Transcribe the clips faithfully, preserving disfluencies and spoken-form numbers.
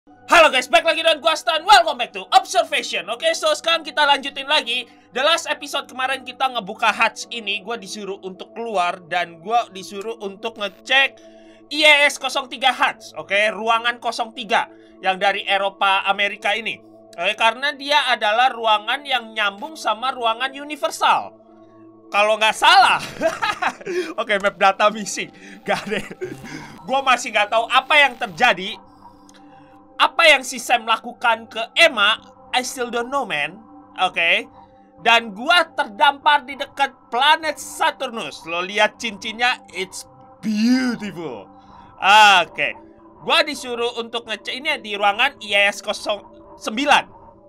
Halo guys, back lagi dengan gua Stan. Welcome back to Observation. Oke, okay, so sekarang kita lanjutin lagi. The last episode kemarin kita ngebuka hatch ini. Gua disuruh untuk keluar dan gua disuruh untuk ngecek I E S nol tiga hatch. Oke, okay? Ruangan nol tiga yang dari Eropa Amerika ini. Oke, okay? Karena dia adalah ruangan yang nyambung sama ruangan universal. Kalau nggak salah. Oke, okay, map data missing. Gak ada. Gua masih nggak tahu apa yang terjadi. Apa yang si Sam lakukan ke Emma, I still don't know, man. Oke. Okay? Dan gua terdampar di dekat planet Saturnus. Lo lihat cincinnya, it's beautiful. Oke. Okay. Gua disuruh untuk ngecek ini di ruangan I E S nol sembilan.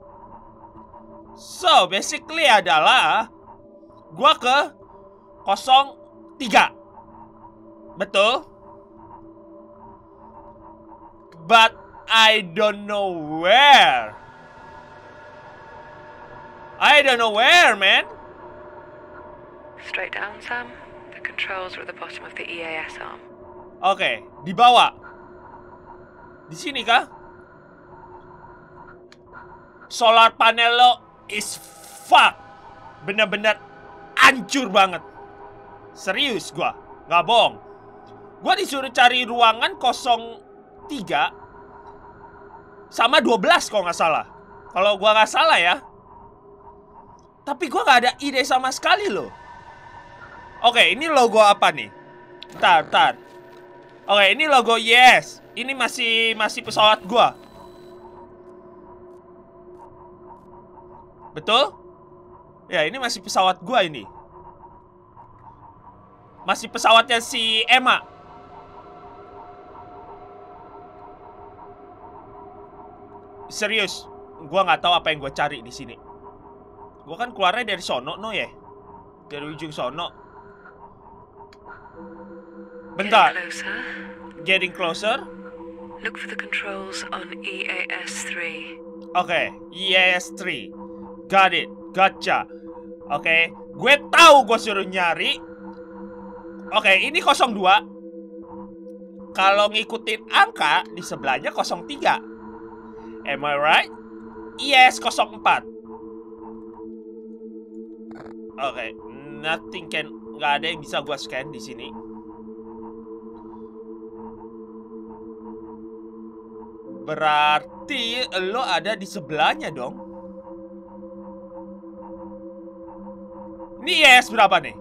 So, basically adalah gua ke nol tiga. Betul? But I don't know where. I don't know where, man. Straight down, Sam. The controls are at the bottom of the E A S arm. Oke, okay, di bawah. Di sini kah? Solar panel lo is fuck. Bener-bener hancur banget. Serius gua, nggak bohong. Gua disuruh cari ruangan nol tiga sama dua belas kalau nggak salah. Kalau gua nggak salah ya. Tapi gua nggak ada ide sama sekali loh. Oke, ini logo apa nih? Tar, tar. Oke, ini logo yes. Ini masih masih pesawat gua. Betul? Ya, ini masih pesawat gua ini. Masih pesawatnya si Emma. Serius, gua nggak tahu apa yang gue cari di sini. Gua kan keluarnya dari sono, no ya, dari ujung sono. Bentar. Getting closer. Getting closer. Look for the controls on E A S three. Oke, okay, E A S three. Got it, gotcha. Oke, okay. Gue tahu gue suruh nyari. Oke, okay, ini nol dua. Kalau ngikutin angka di sebelahnya nol tiga. Am I right? E A S nol empat. Oke, okay. Nothing can, nggak ada yang bisa gua scan di sini. Berarti lo ada di sebelahnya dong. Ini E A S berapa nih?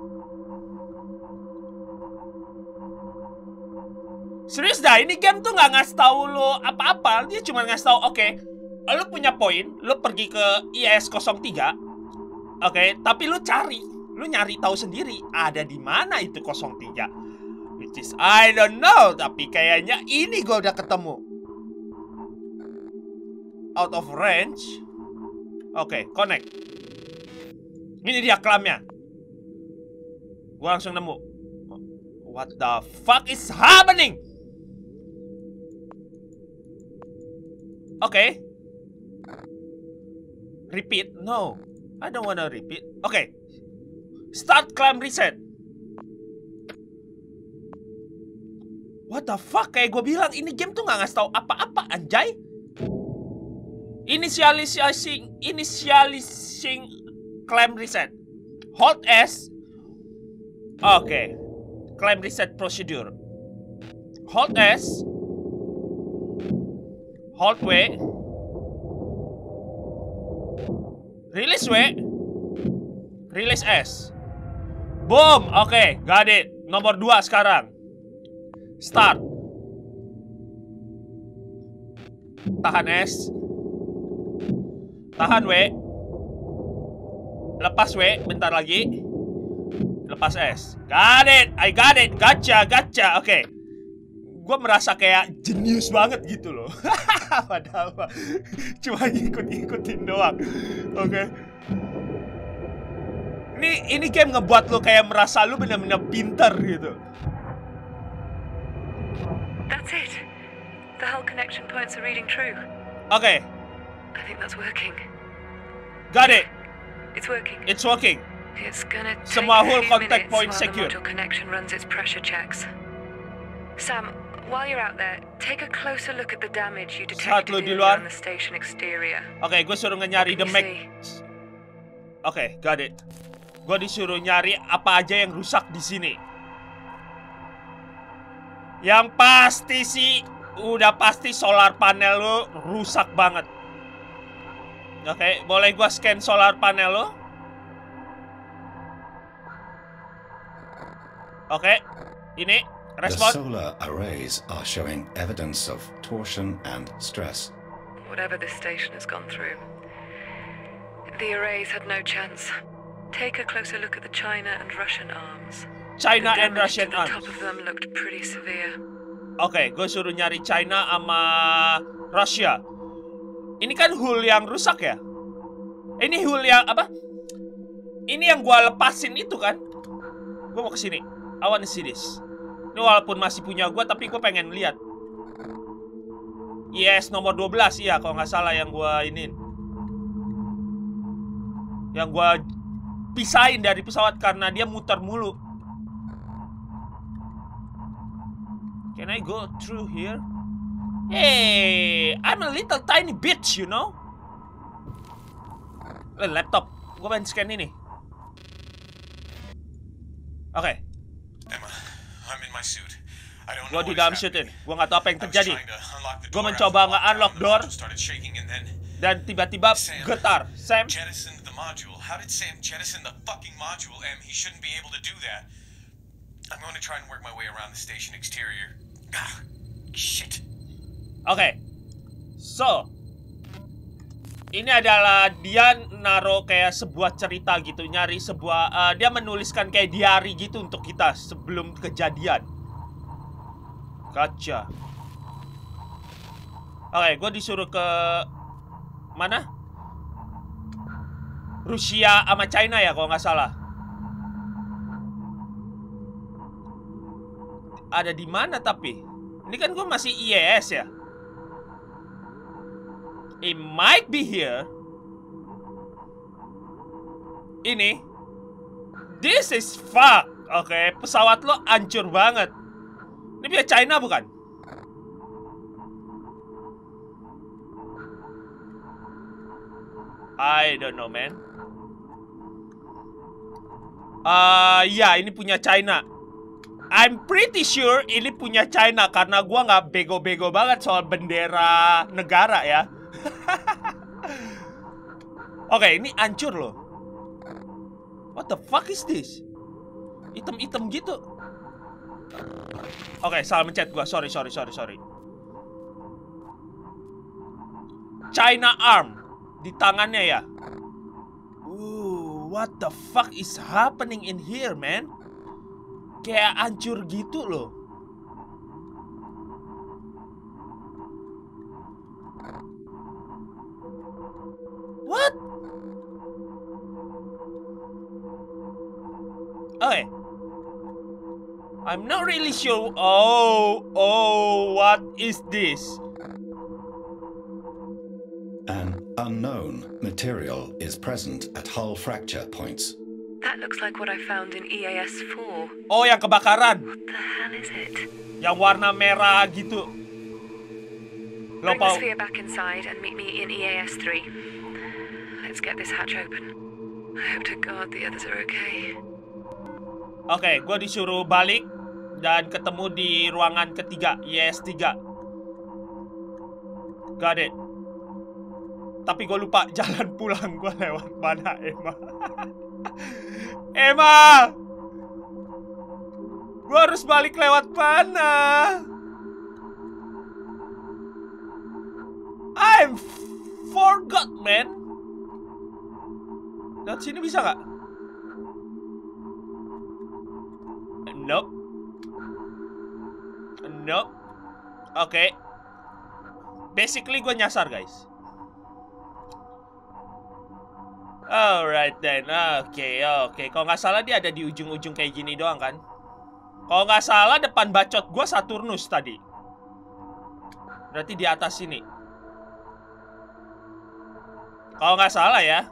Serius dah, ini game tuh nggak ngasih tahu lo apa-apa. Dia cuma ngasih tahu, oke, okay, lo punya poin, lo pergi ke I E S nol tiga, oke, okay, tapi lo cari, lo nyari tahu sendiri ada di mana itu nol tiga. Which is I don't know, tapi kayaknya ini gue udah ketemu. Out of range. Oke, okay, connect. Ini dia klamnya. Gue langsung nemu. What the fuck is happening? Oke, okay. Repeat? No, I don't wanna repeat. Oke, okay. Start climb reset. What the fuck? Kayak gue bilang, ini game tuh nggak ngasih tahu apa-apa, anjay. Initializing, initializing climb reset. Hold S. Oke, okay. Climb reset procedure. Hold S. Hold W. Release W. Release S. Boom. Oke, okay, got it. Nomor dua sekarang. Start. Tahan S. Tahan W. Lepas W. Bentar lagi. Lepas S. Got it. I got it. Gotcha. Gotcha. Oke, okay. Gue merasa kayak jenius banget gitu loh. Padahal cuma ngikut-ngikutin doang. Oke, okay. Ini ini game ngebuat lo kayak merasa lo bener-bener pinter gitu. That's it. The hull connection points are reading true. Oke, okay. I think that's working. Got it. It's working. It's working. It's gonna take Semua a hull few contact minutes point while secure. the module connection runs its pressure checks. Sam, While you're out there, take a closer look at the damage you Saat lu detected di earlier luar. on the station exterior. Oke, okay, gue suruh nyari the You Mac. see. Oke, okay, got it. Gue disuruh nyari apa aja yang rusak di sini. Yang pasti sih, udah pasti solar panel lu rusak banget. Oke, okay, boleh gue scan solar panel lu? Oke, okay, ini respon. The solar arrays are showing evidence of torsion and stress. Whatever this station has gone through, the arrays had no chance. Take a closer look at the China and Russian arms. China The and damage Russian to the arms. top of them looked pretty severe. Oke, okay, gue suruh nyari China sama Russia. Ini kan hull yang rusak ya? Ini hull yang apa? Ini yang gue lepasin itu kan? Gue mau kesini. I wanna see this. Ini walaupun masih punya gue, tapi gue pengen lihat. Yes, nomor dua belas. Iya, kalau nggak salah yang gue ini. Yang gue pisahin dari pesawat karena dia muter mulu. Can I go through here? Hey, I'm a little tiny bitch, you know. Eh, laptop. Gue pengen scan ini. Oke. Okay. Emma, I'm in my suit. I don't Gue know di what dalam is suit ini. happening. Gue nggak tahu apa yang I was terjadi. trying to unlock the Gue door mencoba after the nge-unlock lockdown, the door. module started shaking and then Dan tiba-tiba Sam getar. Sam. jettisoned the module. How did Sam jettison the fucking module, Em? He shouldn't be able to do that. I'm going to try and work my way around the station exterior. Ah, shit. Oke, okay. So ini adalah dia naro kayak sebuah cerita gitu, nyari sebuah uh, dia menuliskan kayak diary gitu untuk kita sebelum kejadian. Gotcha. Oke, okay, gue disuruh ke mana? Rusia sama China ya kalau nggak salah. Ada di mana tapi? Ini kan gue masih I E S ya. It might be here. Ini. This is fuck. Oke, okay, pesawat lo hancur banget. Ini pihak China bukan? I don't know, man. Ah, uh, ya, ini punya China. I'm pretty sure ini punya China karena gua nggak bego-bego banget soal bendera negara ya. Oke, okay, ini hancur loh. What the fuck is this? Item-item gitu. Oke, okay, salah mencet gua. Sorry, sorry, sorry, sorry. China arm di tangannya ya. Uh, what the fuck is happening in here, man? Kayak hancur gitu loh. What? Okay. I'm not really sure. Oh, oh, what is this? An unknown material is present at hull fracture points. That looks like what I found in E A S four. Oh, yang kebakaran. What the hell is it? Yang warna merah gitu. Lo Bring the mau? sphere back inside and meet me in E A S three. Let's get this hatch open. I hope to God the others are okay. Oke, okay, gue disuruh balik dan ketemu di ruangan ketiga, E A S tiga. Got it. Tapi gue lupa jalan pulang gue lewat mana, Emma. Emma, gue harus balik lewat mana? I'm forgot, man. Lewat sini bisa nggak? Nope. Nope. Oke. Okay. Basically gue nyasar, guys. Alright then. Oke, okay, oke. Okay. Kalau nggak salah dia ada di ujung-ujung kayak gini doang kan? Kalau nggak salah depan bacot gue Saturnus tadi. Berarti di atas sini. Kalau nggak salah ya.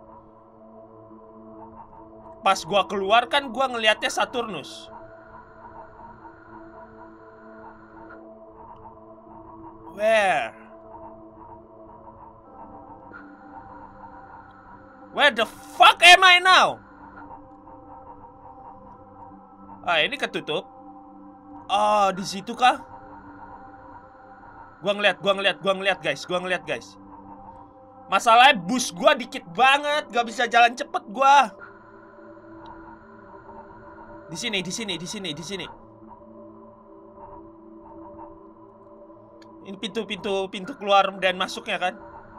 Pas gue keluar kan gue ngelihatnya Saturnus. Where? Where the fuck am I now? Ah, ini ketutup. Oh, di situ kah? Gua ngeliat, gua ngeliat, gua ngeliat guys, gua ngeliat guys. Masalahnya bus gua dikit banget, gak bisa jalan cepet gua. Di sini, di sini, di sini, di sini. Ini pintu-pintu pintu keluar dan masuknya kan?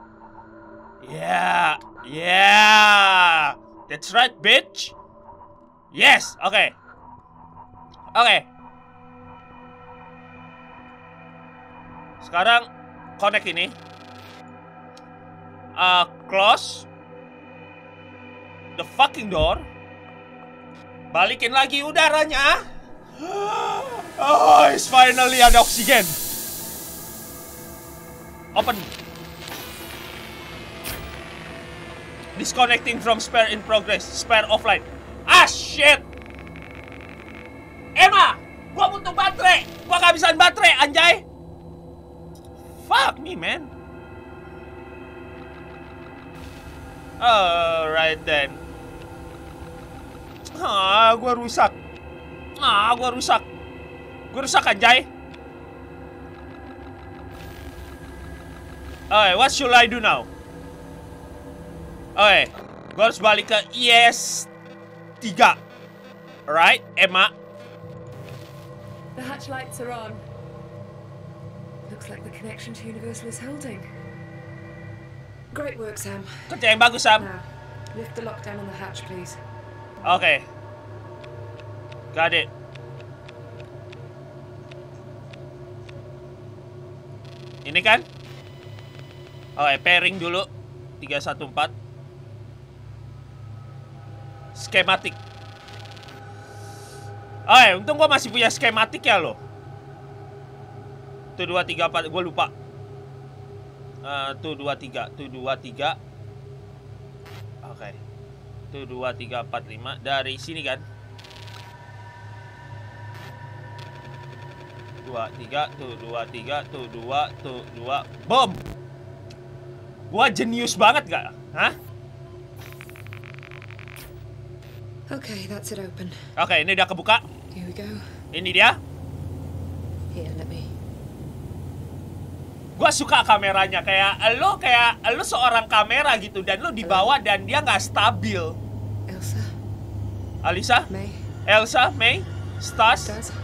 Yeah, yeah, that's right, bitch. Yes, oke, okay. oke. Okay. Sekarang connect ini. Uh, close the fucking door. Balikin lagi udaranya. Oh, it's finally ada oksigen. Open. Disconnecting from spare in progress. Spare offline. Ah, shit. Emma, gua butuh baterai. Gua kehabisan baterai, anjay. Fuck me, man. Alright then. Ah, gua rusak. Ah, gua rusak. Gua rusak, anjay. Alright, what should I do now? Oke, gue harus balik ke I S tiga. Alright, Emma. The hatch lights are on. Looks like the connection to Universal is holding. Great work, Sam. Kerja yang bagus, Sam. Now, lift the lockdown on the hatch, please. Oke. Okay. Got it. Ini kan? Oke, okay, pairing dulu. tiga satu empat. Skematik. Oh, ya, untung gua masih punya skematik ya lo. Tuh dua tiga empat, gua lupa. Uh, tuh dua tiga, tuh dua tiga. Oke. Okay. Tuh dua tiga empat lima dari sini kan. dua tiga, tuh dua tiga, tuh dua, tuh dua. Boom. Gua jenius banget gak? Hah? Okay, that's it open. Oke, okay, ini udah kebuka. Here we go. Ini dia. Here, let me. Gua suka kameranya, kayak lo kayak lo seorang kamera gitu dan lo dibawa dan dia nggak stabil. Elsa. Alisa? May. Elsa, May, Stas. Stas.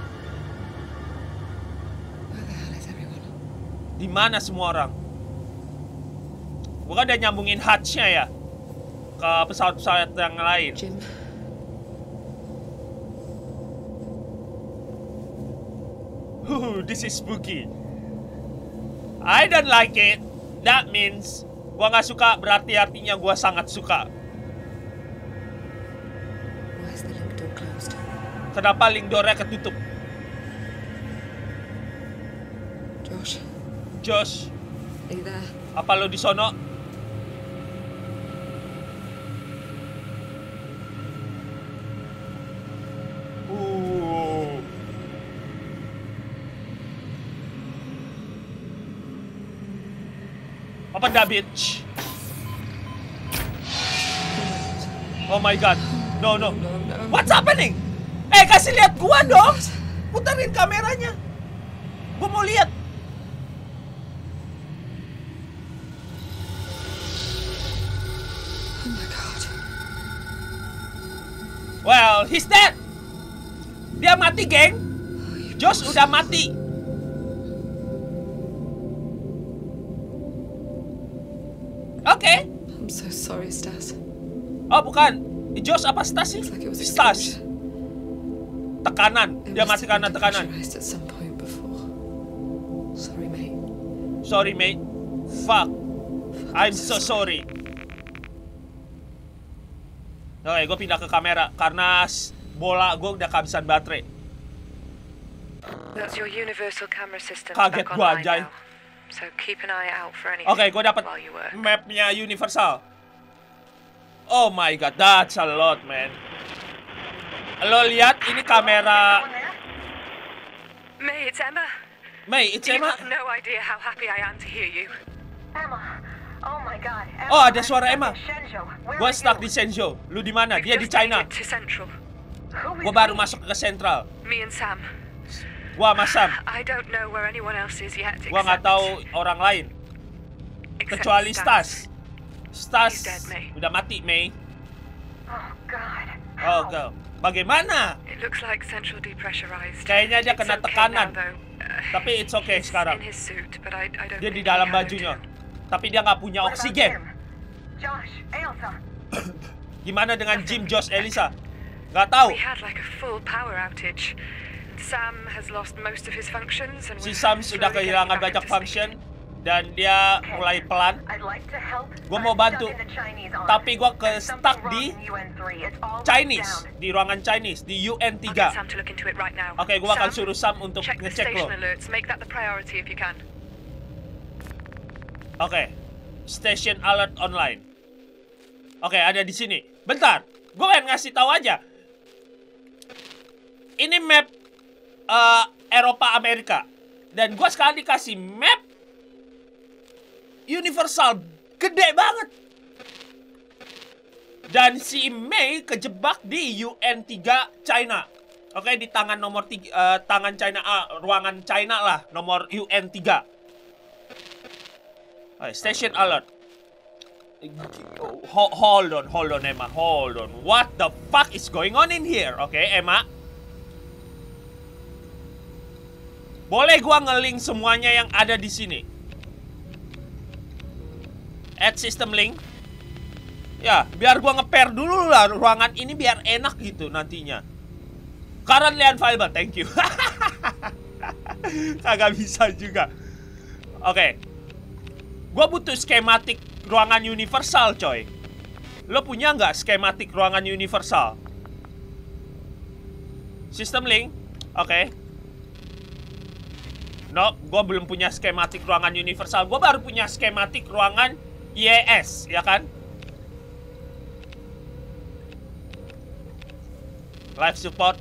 Where the hell is everyone? Di mana semua orang? Gua kan udah nyambungin hatch-nya ya ke pesawat-pesawat yang lain. Jim. Huh, this is spooky. I don't like it. That means gua nggak suka, berarti artinya gua sangat suka. Why is the link door closed? Kenapa link door-nya ketutup? Josh, Josh, are you there? apa lo di sono? Uh. Apa dah, bitch? Oh my god. No, no. No, no. What's happening? Eh, kasih lihat gua dong. Puterin kameranya. Gua mau lihat. Oh my god. Well, he's dead. Dia mati, geng. Josh udah mati. Oke. Okay. I'm so sorry, Stas. Oh, bukan. Josh apa Stas sih? Looks like it was a Stas. script. Tekanan. It Dia must mati have karena been tekanan. depressurized at some point before. Sorry, mate. Sorry, mate. Fuck. I'm so sorry. Oke, okay, gue pindah ke kamera karena bola gue udah kehabisan baterai. That's your universal camera system Kaget back gua, online anjay. now. So keep an eye out for anything Oke, okay, gue dapat while you work. mapnya Universal. Oh my god, that's a lot, man. Lo lihat ini kamera. May, it's Emma. May, it's You Emma. have no idea how happy I am to hear you. Emma. Oh my god. Emma, Oh, ada I'm suara stuck Emma. in Shenzhou. Where Gua are stuck you? di Shenzhou. Lu di mana? We've Dia di just China. made it to Central. Who is Gua baru we? masuk ke Central. Me and Sam. Gua sama Sam. I don't know where anyone else is yet. Gua nggak except- tahu orang lain except kecuali Stas. Stas He's dead, May. udah mati, May. Oh god. Oh, How? go. Bagaimana? It looks like Central depressurized. Kayaknya dia It's kena okay tekanan. now, though. Uh, Tapi it's okay he's sekarang. in his suit, but I, I don't Dia di think dalam he can bajunya. do. Tapi dia nggak punya What about oksigen. Jim? Josh, Elsa. Gimana dengan Jim, Josh, Elisa? Nggak tahu. We had like a full power outage. Sam has lost most of his functions and Si we're Sam sudah slowly getting kehilangan back banyak into function speed. dan dia Okay. mulai pelan. I'd like to help. Gua but mau I'm bantu. stuck in the Chinese arm. Tapi gua ke There's something stuck wrong di in U N three. It's all Chinese, down. di ruangan Chinese, di U N I'll get tiga. Sam to look into it right now. Oke, gua akan Sam, suruh Sam untuk check the ngecek lo. station alerts. Make that the priority if you can. Oke, station alert online. Oke, ada di sini. Bentar, gue pengen ngasih tahu aja. Ini map uh, Eropa Amerika, dan gue sekarang dikasih map Universal, gede banget. Dan si May kejebak di U N tiga China. Oke, di tangan nomor tiga, uh, tangan China, uh, ruangan China lah, nomor U N tiga. Oke, station alert. Ho- hold on, hold on, Emma, hold on. What the fuck is going on in here? Oke, Emma. Boleh gua nge-link semuanya yang ada di sini. Add system link. Ya, biar gua nge-pair dulu lah ruangan ini biar enak gitu nantinya. Currently unavailable, thank you. Kagak bisa juga. Oke. Gua butuh skematik ruangan universal, coy. Lo punya nggak skematik ruangan universal? System link. Oke. No, gue belum punya skematik ruangan universal. Gue baru punya skematik ruangan I E S, ya kan? Live support.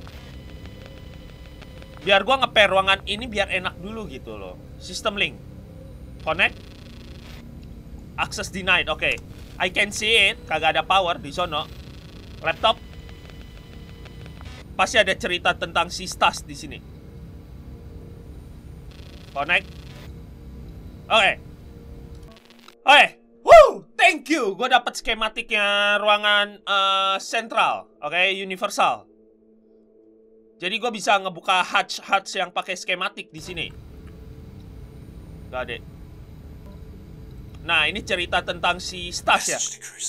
Biar gue nge-pair ruangan ini biar enak dulu gitu loh. System link. Connect. Access denied. Oke. Okay. I can see it. Kagak ada power di sono. Laptop. Pasti ada cerita tentang si Stas di sini. Connect. Oke. Okay. Oke. Okay. Woo! Thank you. Gue dapat skematiknya ruangan uh, sentral. Oke, okay? Universal. Jadi gue bisa ngebuka hatch-hatch yang pakai skematik di sini. Gak ada. Nah, ini cerita tentang si Stas ya.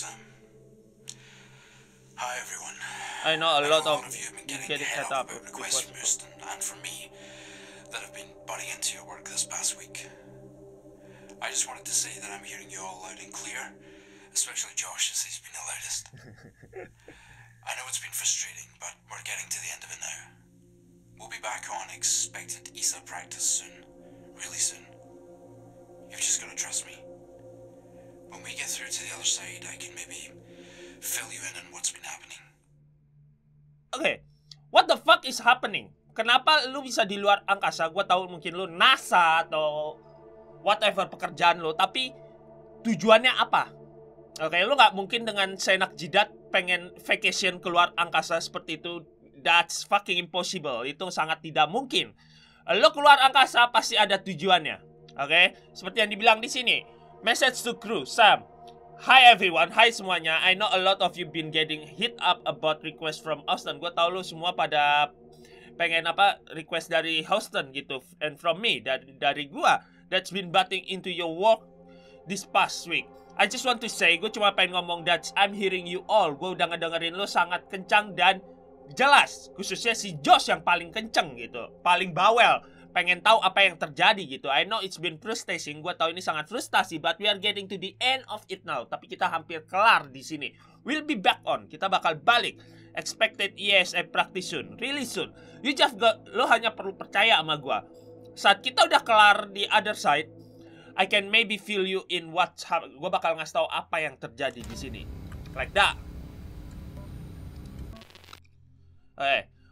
Hi everyone. I know a lot of you have been getting getting head set up up. about requests from Houston and from me that have been butting into your work this past week. I just wanted to say that I'm hearing you all loud and clear, especially Josh as he's been the loudest. I know it's been frustrating, but we're getting to the end of it now. We'll be back on expected E S A practice soon, really soon. You've just got to trust me. When we get through to the other side, I can maybe fill you in on what's been happening. Oke, okay. What the fuck is happening? Kenapa lu bisa di luar angkasa? Gue tahu mungkin lu NASA atau whatever pekerjaan lu, tapi tujuannya apa? Oke, okay, lu nggak mungkin dengan senak jidat pengen vacation keluar angkasa seperti itu. That's fucking impossible. Itu sangat tidak mungkin. Lu keluar angkasa pasti ada tujuannya. Oke, okay? Seperti yang dibilang di sini. Message to crew, Sam. Hi everyone, hi semuanya. I know a lot of you been getting hit up about request from Houston. Gue tau lu semua pada pengen apa request dari Houston gitu, and from me dari dari gue that's been butting into your work this past week. I just want to say, gue cuma pengen ngomong that I'm hearing you all. Gue udah ngedengerin lu sangat kencang dan jelas, khususnya si Josh yang paling kenceng gitu, paling bawel. Pengen tahu apa yang terjadi gitu. I know it's been frustrating. Gue tahu ini sangat frustasi, but we are getting to the end of it now. Tapi kita hampir kelar di sini. We'll be back on. Kita bakal balik. Expected E S A practice soon, really soon. You just got, lo hanya perlu percaya sama gue. Saat kita udah kelar di other side, I can maybe fill you in what's happening. Gue bakal ngasih tahu apa yang terjadi di sini. Like that. Eh,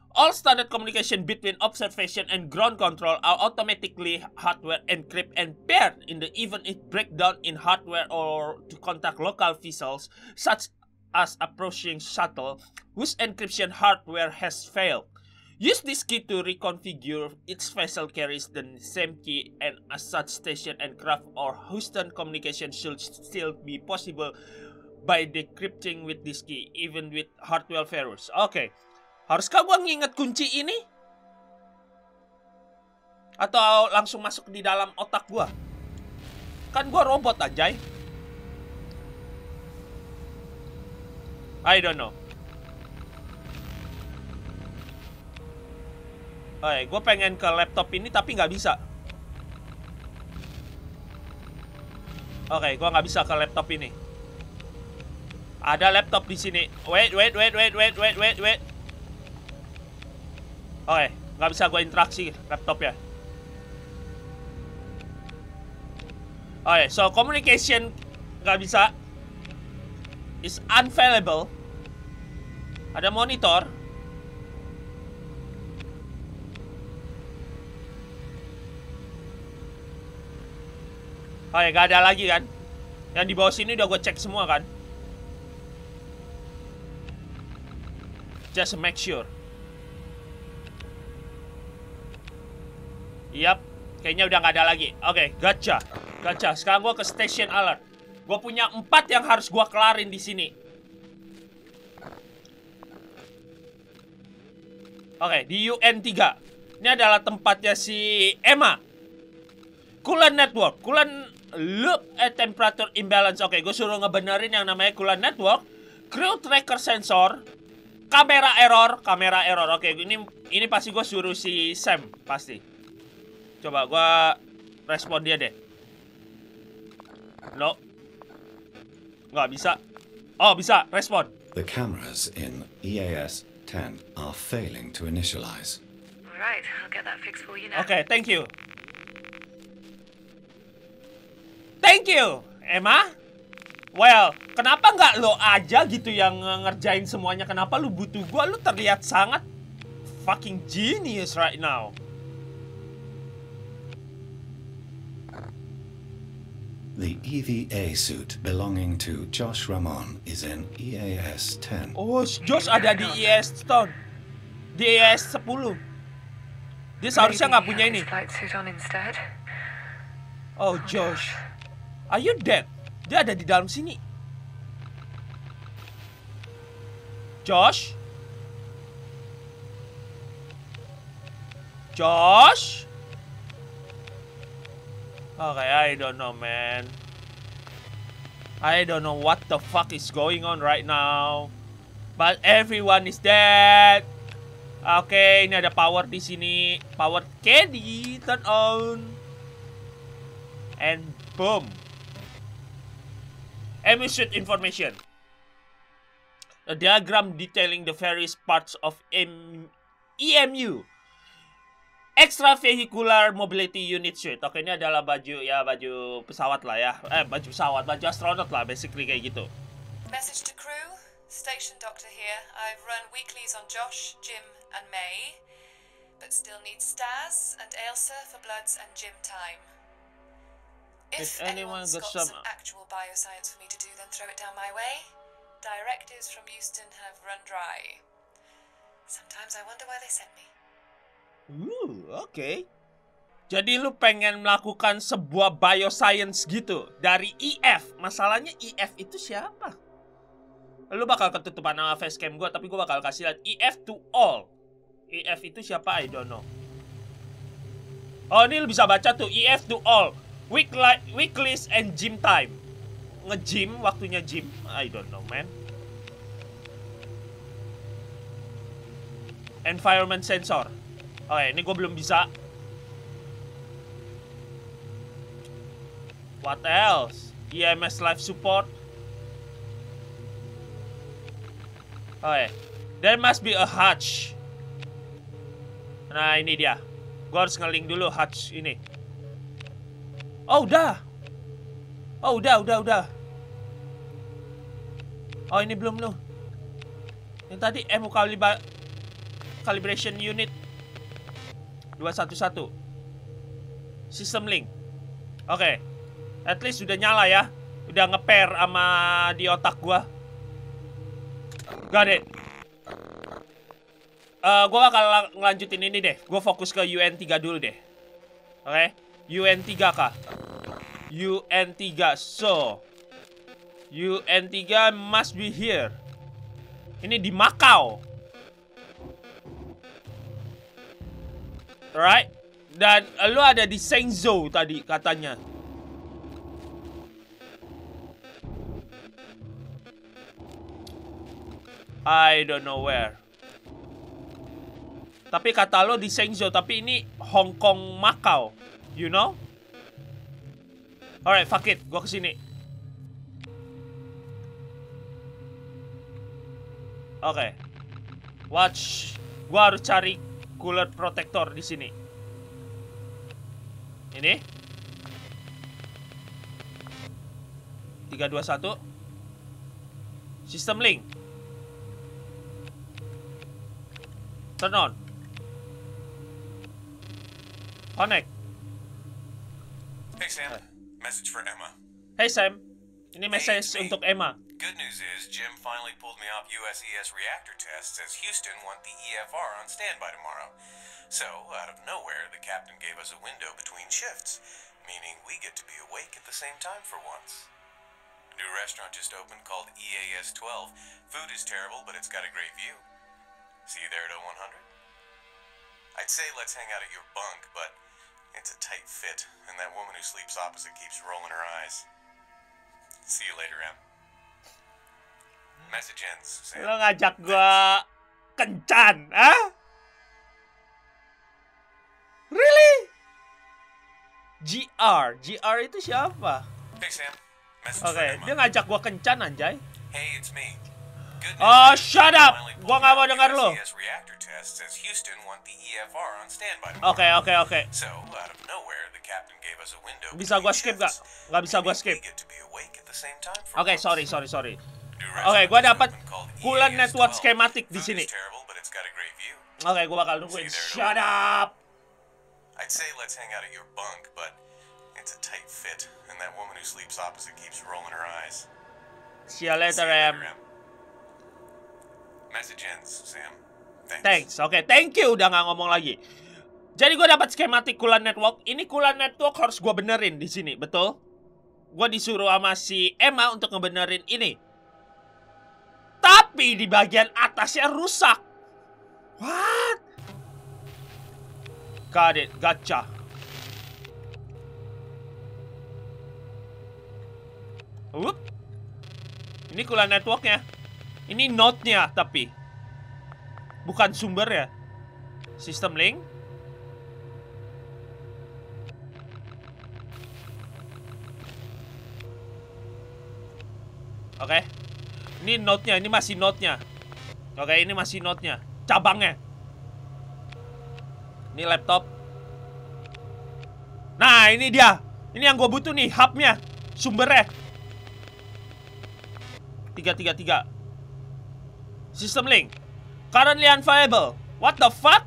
All standard communication between observation and ground control are automatically hardware encrypt and paired in the event it breakdown in hardware or to contact local vessels such as approaching shuttle whose encryption hardware has failed. Use this key to reconfigure each vessel carries the same key and as such station and craft or Houston communication should still be possible by decrypting with this key even with hardware failures. Oke. Okay. Haruskah gua nginget kunci ini? Atau langsung masuk di dalam otak gua? Kan gua robot aja. I don't know. Oke, gua pengen ke laptop ini tapi nggak bisa. Oke, gua nggak bisa ke laptop ini. Ada laptop di sini. Wait, wait, wait, wait, wait, wait, wait, wait. Oke, okay, nggak bisa gue interaksi laptop ya. Oke, okay, so communication nggak bisa. Is unavailable. Ada monitor. Oke, okay, nggak ada lagi kan. Yang di bawah sini udah gue cek semua kan. Just make sure. Yap, kayaknya udah nggak ada lagi. Oke, okay, gacha, gacha. Sekarang gue ke station alert. Gue punya empat yang harus gue kelarin di sini. Oke, okay, di U N tiga. Ini adalah tempatnya si Emma. Coolant network, coolant loop at temperature imbalance. Oke, okay, gue suruh ngebenerin yang namanya coolant network. Crew tracker sensor, kamera error, kamera error. Oke, okay, ini ini pasti gue suruh si Sam pasti. Coba gua respon dia deh. No. Nggak bisa. Oh, bisa. Respon. The cameras in E A S ten are failing to initialize. Right, I'll get that fixed for you now. Oke, okay, thank you. Thank you, Emma. Well, kenapa nggak lo aja gitu yang ngerjain semuanya? Kenapa lu butuh gua? Lu terlihat sangat fucking genius right now. The E V A suit belonging to Josh Ramon is in E A S ten. Oh, Josh ada di E A S ten. Di E A S ten. Dia seharusnya nggak punya ini. Oh, Josh. Are you dead? Dia ada di dalam sini. Josh? Josh? Okay, I don't know, man. I don't know what the fuck is going on right now. But everyone is dead. Oke, okay, ini ada power di sini. Power candy turn on. And boom. Emission information. A diagram detailing the various parts of M E M U. Extravehicular Mobility Unit Suite. Oke, ini adalah baju ya baju pesawat lah ya. Eh, baju pesawat, baju astronot lah, basically kayak gitu. Message to crew, station doctor here. I've run weeklies on Josh, Jim, and May, but still need Stas and Ailsa for bloods and gym time. If, if anyone's got some... some actual bioscience for me to do, then throw it down my way. Directives from Houston have run dry. Sometimes I wonder why they sent me. Uh, oke. Okay. Jadi lu pengen melakukan sebuah bioscience gitu dari E F. Masalahnya E F itu siapa? Lu bakal ketutupan nama facecam gue, tapi gue bakal kasih lihat E F to all. E F itu siapa? I don't know. Oh, ini lu bisa baca tuh E F to all. Weekly, weeklies and gym time. Nge-gym, waktunya gym. I don't know, man. Environment sensor. Oke, ini gue belum bisa. What else? E M S life support. Oke, there must be a hatch. Nah, ini dia. Gue harus nge-link dulu hatch ini. Oh, udah. Oh, udah, udah, udah. Oh, ini belum loh. Yang tadi M U kali calibration unit. dua satu satu. System link. Oke. Okay. At least udah nyala ya. Udah nge-pair sama di otak gua. Got it. Uh, gua bakal ngelanjutin ini deh. Gua fokus ke U N tiga dulu deh. Oke. Okay? U N tiga kah? U N tiga. So, U N tiga must be here. Ini di Macau. Alright. Dan lu ada di Shenzhou tadi katanya. I don't know where. Tapi kata lo di Shenzhou, tapi ini Hong Kong, Macau. You know? Alright, fuck it. Gua kesini. Oke. Okay. Watch. Gua harus cari cooler protector di sini. Ini. tiga dua satu. System link. Turn on. Connect. Hey Sam, message for Emma. Hey Sam, ini message Hey, untuk Emma. Good news is Jim finally pulled me off U S E S reactor tests as Houston want the E F R on standby tomorrow. So, out of nowhere, the captain gave us a window between shifts, meaning we get to be awake at the same time for once. New restaurant just opened called E A S twelve. Food is terrible, but it's got a great view. See you there at oh one hundred? I'd say let's hang out at your bunk, but it's a tight fit, and that woman who sleeps opposite keeps rolling her eyes. See you later, Em. Message ends, Sam. Lo ngajak gua kencan, ah? Really? G R, G R itu siapa? Hey Sam, message Oke, okay, for Emma. dia ngajak gua kencan anjay. Hey, it's me. Good news Oh, is shut Jim up! finally Gua pulled nggak me mau off dengar lo. U S E S reactor tests as Houston want the E F R on standby tomorrow. Oke, oke, oke. So, out of nowhere, the captain gave us a window Bisa gua between skip gak? shifts, Gak bisa gua meaning skip. we get to be awake at the same time for Oke, okay, once. sorry, sorry, sorry. New Oke, okay, restaurant gua just dapat opened called coolant E A S network twelve. schematic di Food sini. is terrible, but it's got a great view. Oke, okay, gua bakal nungguin. Shut up. I'd say let's hang out at your bunk, but it's a tight fit, and that woman who sleeps opposite keeps rolling her eyes. See you later, See you Em. later, Em. Message ends, Sam. Thanks. Thanks. Oke, okay, thank you. Udah nggak ngomong lagi. Jadi gue dapat skematik coolant network. Ini coolant network harus gue benerin di sini, betul? Gue disuruh sama si Emma untuk ngebenerin ini. Tapi di bagian atasnya rusak. What? Got it. Gotcha. Whoop. Ini coolant networknya. Ini node-nya tapi bukan sumbernya. System link. Oke. Okay. Ini node-nya, ini masih node-nya. Oke, okay, ini masih node-nya. Cabangnya. Ini laptop. Nah, ini dia. Ini yang gue butuh nih, hub-nya. Sumbernya. tiga tiga tiga. System link. Currently unviable. What the fuck?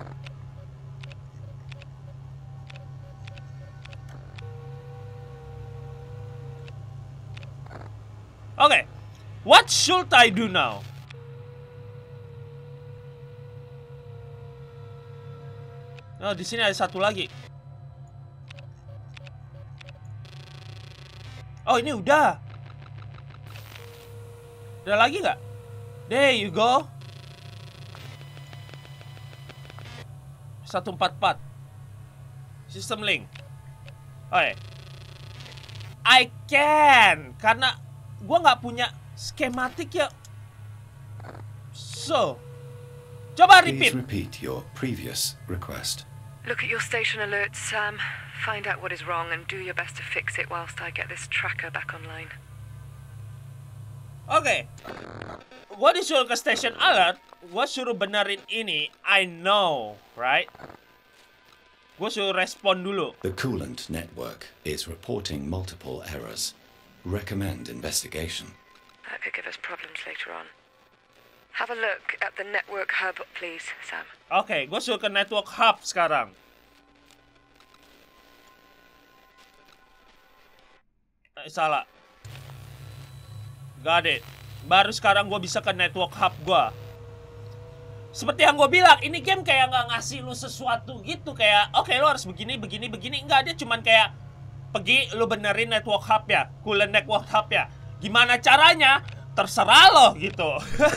Okay. What should I do now? Oh, di sini ada satu lagi. Oh, ini udah. Ada lagi nggak? There you go. seratus empat puluh empat. System link. Oke. I can. Karena gue nggak punya skematik ya. So. Coba repeat. Please repeat your previous request. Look at your station alerts, Sam. Find out what is wrong and do your best to fix it whilst I get this tracker back online. Oke. Okay. Gua disuruh ke station alert, gua suruh benerin ini. I know, right? Gua suruh respon dulu. The coolant network is reporting multiple errors. Recommend investigation. That could give us problems later on. Have a look at the network hub, please, Sam. Oke, okay, gue suruh ke network hub sekarang. Eh, salah. Got it. Baru sekarang gue bisa ke network hub gue. Seperti yang gue bilang, ini game kayak nggak ngasih lu sesuatu gitu. Kayak, oke okay, lu harus begini, begini, begini. Enggak, dia cuman kayak, pergi lu benerin network hub ya. Coolant network hub ya. Gimana caranya? Terserah lo gitu.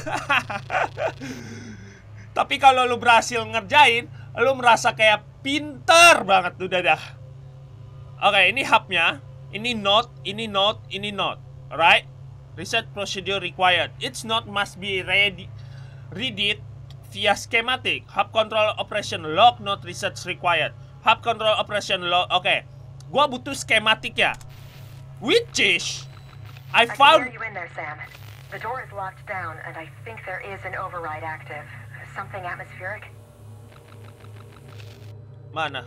Tapi kalau lu berhasil ngerjain, lu merasa kayak pinter banget udah dah. Oke, okay, ini hubnya. Ini node, ini node, ini node. Alright? Reset procedure required. It's not must be ready. Read it via schematic. Hub control operation log, not research required. Hub control operation log. Oke. Okay. Gua butuh schematic ya. Which is I found. I can hear you in there, Sam. The door is locked down, and I think there is an override active. Something atmospheric. Mana?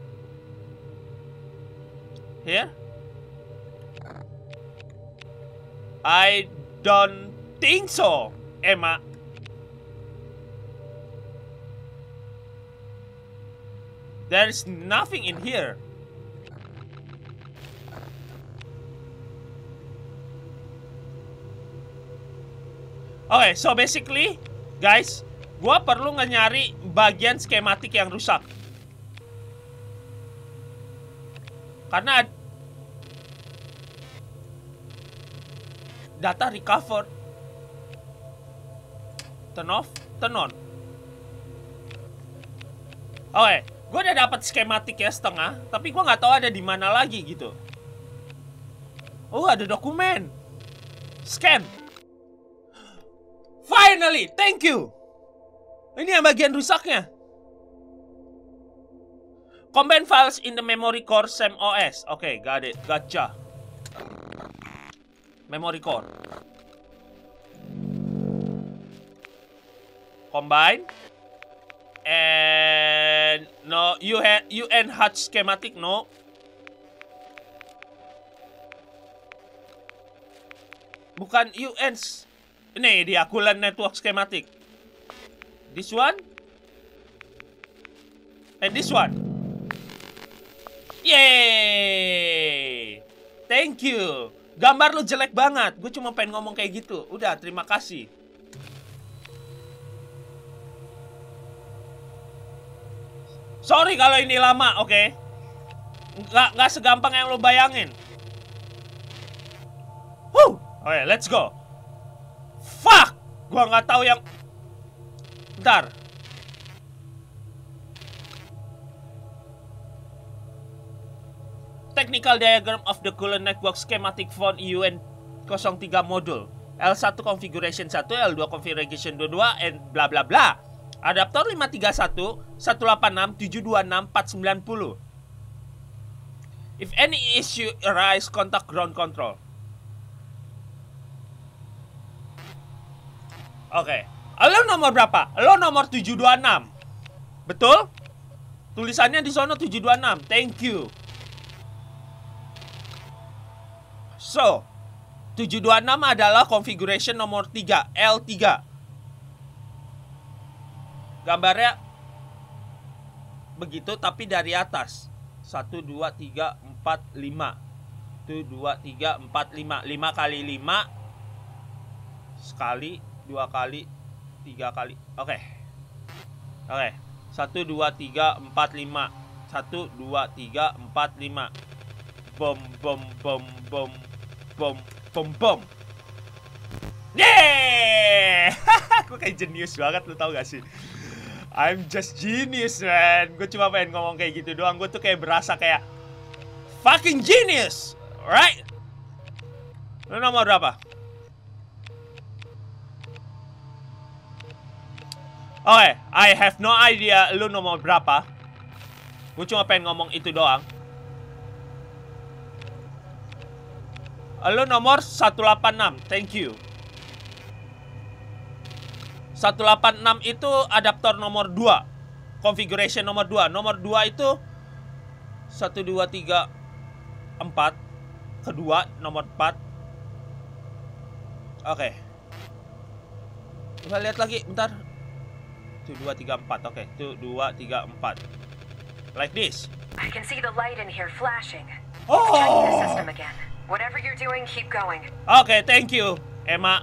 Here? I don't think so, Emma. There's nothing in here. Oke, okay, so basically, guys, gua perlu nyari bagian skematik yang rusak. Karena data recovered. Turn off, turn on. Oke, okay, gue udah dapat skematik ya setengah, tapi gue nggak tahu ada di mana lagi gitu. Oh, ada dokumen. Scan. Finally, thank you. Ini yang bagian rusaknya. Combine files in the memory core Sam O S. Oke, okay, got it. Gotcha. Memory core. Combine. And no, you had U N hatch schematic no. Bukan U N. Ini dia coolant network schematic. This one. And this one. Yeay. Thank you. Gambar lu jelek banget. Gue cuma pengen ngomong kayak gitu. Udah, terima kasih. Sorry kalau ini lama, oke? Okay? Nggak, nggak segampang yang lo bayangin. Huh. Oke, okay, let's go. Fuck! Gua nggak tahu yang... Bentar. Technical diagram of the coolant network schematic found U N nol tiga module. L satu configuration satu, L dua configuration dua puluh dua, and bla bla bla. Adaptor lima tiga satu, satu delapan enam, tujuh dua enam, empat sembilan nol. If any issue arise, contact ground control. Oke. Okay. Lo nomor berapa? Lo nomor tujuh dua enam. Betul? Tulisannya di sono tujuh dua enam. Thank you. So, tujuh dua enam adalah configuration nomor tiga, L tiga. Gambarnya begitu tapi dari atas. satu, dua, tiga, empat, lima. satu, dua, tiga, empat, lima. lima kali lima. Sekali, dua kali, tiga kali. Oke. Okay. Oke. Okay. satu, dua, tiga, empat, lima. satu, dua, tiga, empat, lima. Bom, bom, bom, bom. Bom, bom, bom. Yeay! Gue kayak jenius banget, lu tau gak sih? I'm just genius, man. Gue cuma pengen ngomong kayak gitu doang. Gue tuh kayak berasa kayak fucking genius, right? Lu nomor berapa? Oke, okay, I have no idea lu nomor berapa. Gue cuma pengen ngomong itu doang. Lu nomor satu delapan enam, thank you. satu delapan enam itu adaptor nomor dua. Configuration nomor dua. Nomor dua itu satu, dua, tiga, empat. Kedua, nomor empat. Oke. Okay. Coba lihat lagi, bentar. Tuh, dua, tiga, empat. Oke, tuh, dua, tiga, empat. Like this. I can see the light in here flashing. Oh. Checking the system again. Whatever you're doing, keep going. Oke, thank you, Emma.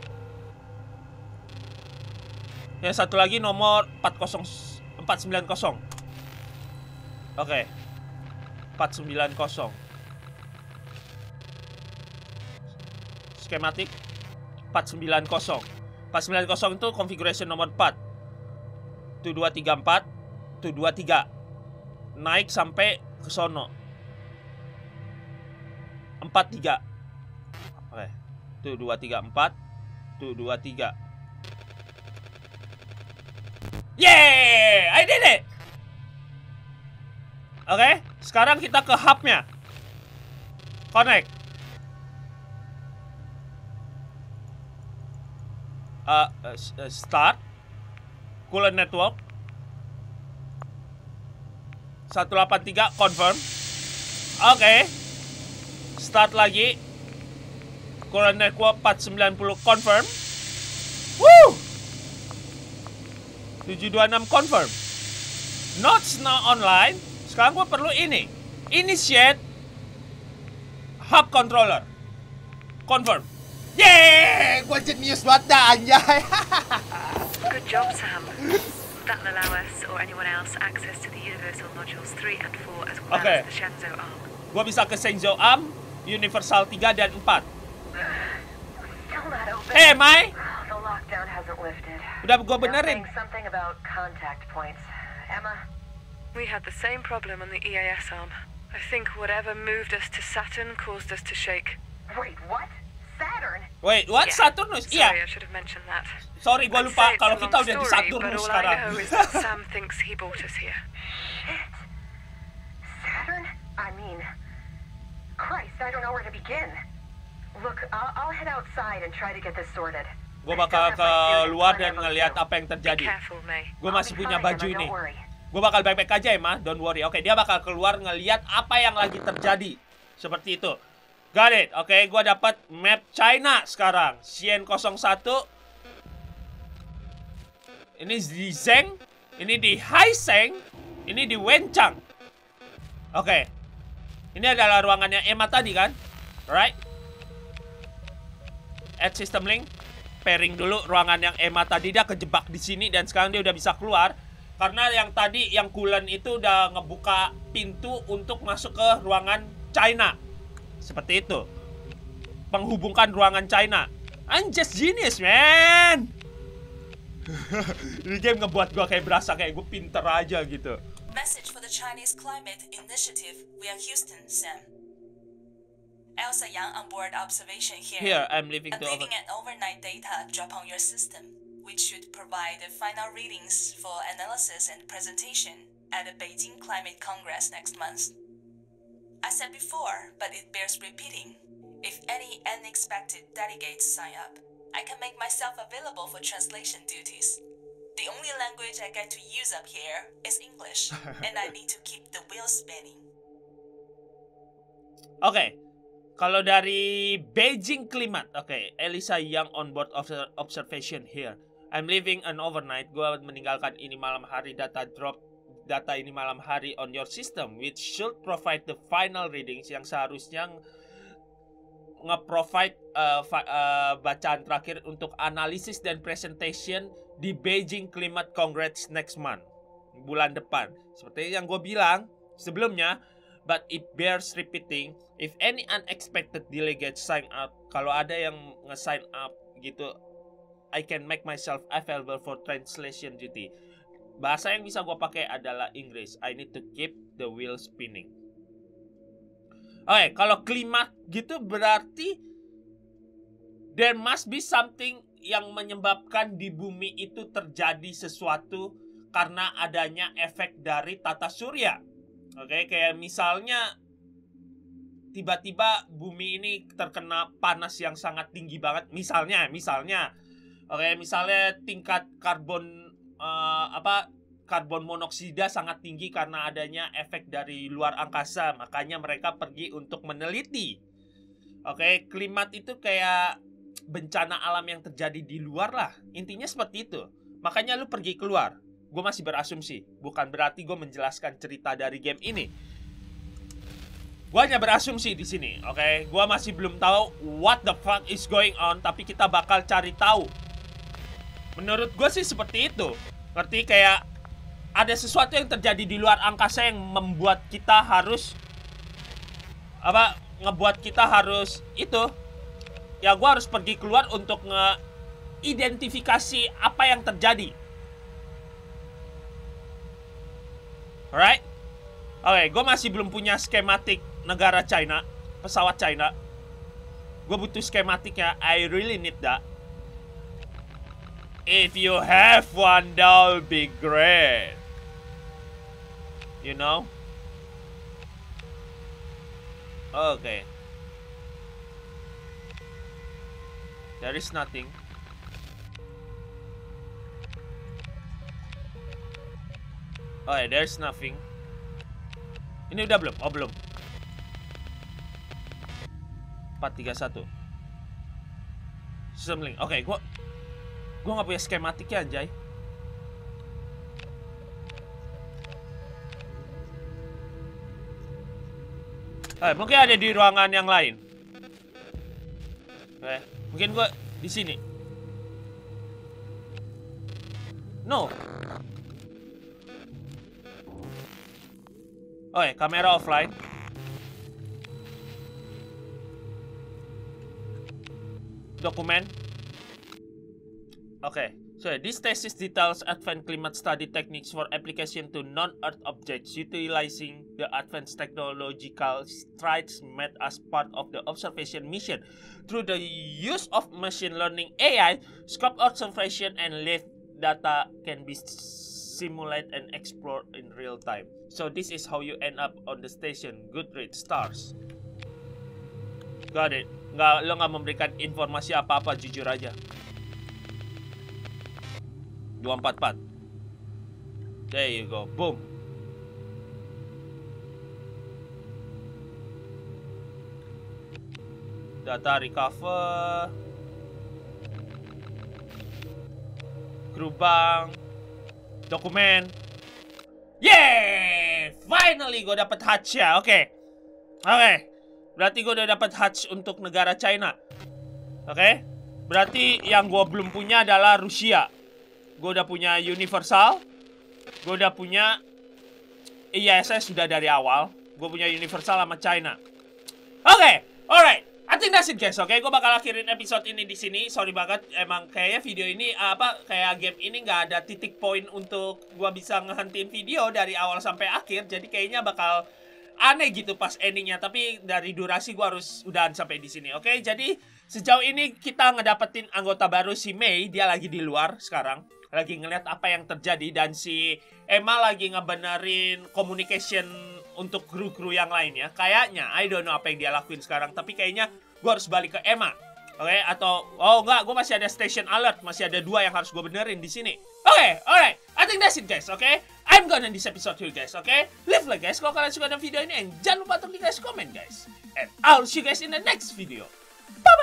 Yang satu lagi nomor empat nol empat sembilan nol. Oke. empat sembilan nol. Skematik empat sembilan nol. empat sembilan nol itu configuration nomor empat. Tuh dua tiga empat, tuh dua tiga. Naik sampai ke sono. empat tiga. Oke. Tuh dua tiga empat, tuh dua tiga. Yeay, I did it. Oke, sekarang kita ke hubnya. Connect. Uh, uh, start. Coolant network. seratus delapan puluh tiga confirm. Oke. Okay. Start lagi. Coolant network empat sembilan puluh confirm. Woo! tujuh dua enam confirm. Notes now online. Sekarang gue perlu ini. Initiate hub controller. Confirm. Yeay! Gue jenius banget dah, anjay. Good job, Sam. That'll allow us or anyone else access to the Universal Modules three and four as well Okay. as the Shenzhou arm. Gue bisa ke Shenzhou Arm, Universal tiga dan empat. Still not open. Eh, Mai. The lockdown hasn't lifted. Udah gue Now benerin. saying something about contact points. Emma? We had the same problem on the E A S arm. I think whatever moved us to Saturn caused us to shake. Wait, what? Saturn? Wait, what? Yeah. Saturnus? Sorry, Iya. I should have mentioned that. Sorry, gue I'd lupa say it's kalau a kita long udah di story, Saturnus but all sekarang. I know is that Sam thinks he brought us here. Shit. Saturn? I mean, Christ, I don't know where to begin. Look, I'll, I'll head outside and try to get this sorted. Gue bakal keluar dan ngeliat apa yang Be terjadi. careful, May. Gue I'll masih be punya fine, baju Emma, ini. don't worry. Gue bakal baik-baik aja, Emma. Don't worry. Oke, dia bakal keluar ngeliat apa yang lagi terjadi. Seperti itu. Got it. Oke, gue dapat map China sekarang. Xian nol satu. Ini di Zheng. Ini di Haiseng. Ini di Wenchang. Oke. Ini adalah ruangannya Emma tadi kan? Right? Add system link. Pairing dulu ruangan yang Emma tadi. Dia kejebak di sini dan sekarang dia udah bisa keluar. Karena yang tadi yang Coolant itu udah ngebuka pintu untuk masuk ke ruangan China. Seperti itu. Penghubungkan ruangan China. I'm just genius, man. Ini game ngebuat gue kayak berasa kayak gue pinter aja gitu. Message for the Chinese Climate Initiative via Houston, Sam. Elsa Yang on board observation here. Here, I'm leaving I'm to over... leaving an overnight data drop on your system, which should provide the final readings for analysis and presentation at the Beijing Climate Congress next month. I said before, but it bears repeating. If any unexpected delegates sign up, I can make myself available for translation duties. The only language I get to use up here is English, and I need to keep the wheels spinning. Oke, okay. Kalau dari Beijing Climate, oke, okay. Elisa Yang on board of observation here. I'm leaving an overnight. Gua meninggalkan ini malam hari data drop data ini malam hari on your system, which should provide the final readings yang seharusnya nge-provide uh, uh, bacaan terakhir untuk analisis dan presentation di Beijing Climate Congress next month, bulan depan. Seperti yang gue bilang sebelumnya, but it bears repeating, if any unexpected delegates sign up, kalau ada yang nge-sign up gitu, I can make myself available for translation duty. Bahasa yang bisa gue pakai adalah Inggris. I need to keep the wheel spinning. Oke, okay, kalau klimat gitu berarti there must be something yang menyebabkan di bumi itu terjadi sesuatu karena adanya efek dari tata surya. Oke, okay, kayak misalnya tiba-tiba bumi ini terkena panas yang sangat tinggi banget. Misalnya, misalnya, oke, okay, misalnya tingkat karbon uh, apa? karbon monoksida sangat tinggi karena adanya efek dari luar angkasa. Makanya mereka pergi untuk meneliti. Oke, okay, klimat itu kayak bencana alam yang terjadi di luar lah. Intinya seperti itu. Makanya lu pergi keluar. Gue masih berasumsi. Bukan berarti gue menjelaskan cerita dari game ini. Gue hanya berasumsi di sini, oke? Okay? Gue masih belum tahu what the fuck is going on, tapi kita bakal cari tahu. Menurut gue sih seperti itu. Ngerti kayak ada sesuatu yang terjadi di luar angkasa yang membuat kita harus apa? Ngebuat kita harus itu. Ya gue harus pergi keluar untuk ngeidentifikasi apa yang terjadi. Alright? Oke, okay, gue masih belum punya skematik negara China, pesawat China. Gue butuh skematiknya. I really need that. If you have one, that would be great. You know? Oke. Okay. There is nothing. Oh ya, yeah, there's nothing. Ini udah belum? Oh, belum. empat tiga satu. System link. Oke, okay, gua gua nggak punya skematiknya, anjay. Eh, mungkin ada di ruangan yang lain. Oke, okay. Mungkin gua di sini. No. Oh ya, kamera offline. Dokumen. Oke, okay. So this thesis details advanced climate study techniques for application to non-Earth objects utilizing the advanced technological strides made as part of the observation mission. Through the use of machine learning A I, scope observation and live data can be simulated and explored in real time. So this is how you end up on the station. Good read stars. Got it. Nggak, lo nggak memberikan informasi apa-apa, jujur aja. dua empat empat. There you go. Boom. Data recover. Kru bank. Dokumen. Yeah! Finally gue dapet hatch ya. Oke. Okay. Oke. Okay. Berarti gue udah dapet hatch untuk negara China. Oke. Okay. Berarti yang gue belum punya adalah Rusia. Gue udah punya Universal. Gue udah punya I S S sudah dari awal. Gue punya Universal sama China. Oke, okay, alright. I think that's it guys. Oke, okay? Gue bakal akhirin episode ini di sini. Sorry banget, emang kayaknya video ini apa kayak game ini nggak ada titik poin untuk gue bisa ngehentiin video dari awal sampai akhir. Jadi kayaknya bakal aneh gitu pas endingnya. Tapi dari durasi gue harus udahan sampai di sini. Oke, okay? Jadi sejauh ini kita ngedapetin anggota baru si May. Dia lagi di luar sekarang. Lagi ngeliat apa yang terjadi. Dan si Emma lagi ngebenerin communication untuk kru-kru yang lainnya. Kayaknya, I don't know apa yang dia lakuin sekarang. Tapi kayaknya gue harus balik ke Emma. Oke, okay? Atau, oh enggak, gue masih ada station alert. Masih ada dua yang harus gue benerin di sini. Oke, okay, alright. I think that's it guys, oke? Okay? I'm gonna end this episode here guys, oke? Okay? Leave like guys kalau kalian suka dengan video ini. And jangan lupa untuk di guys comment guys. And I'll see you guys in the next video. Bye!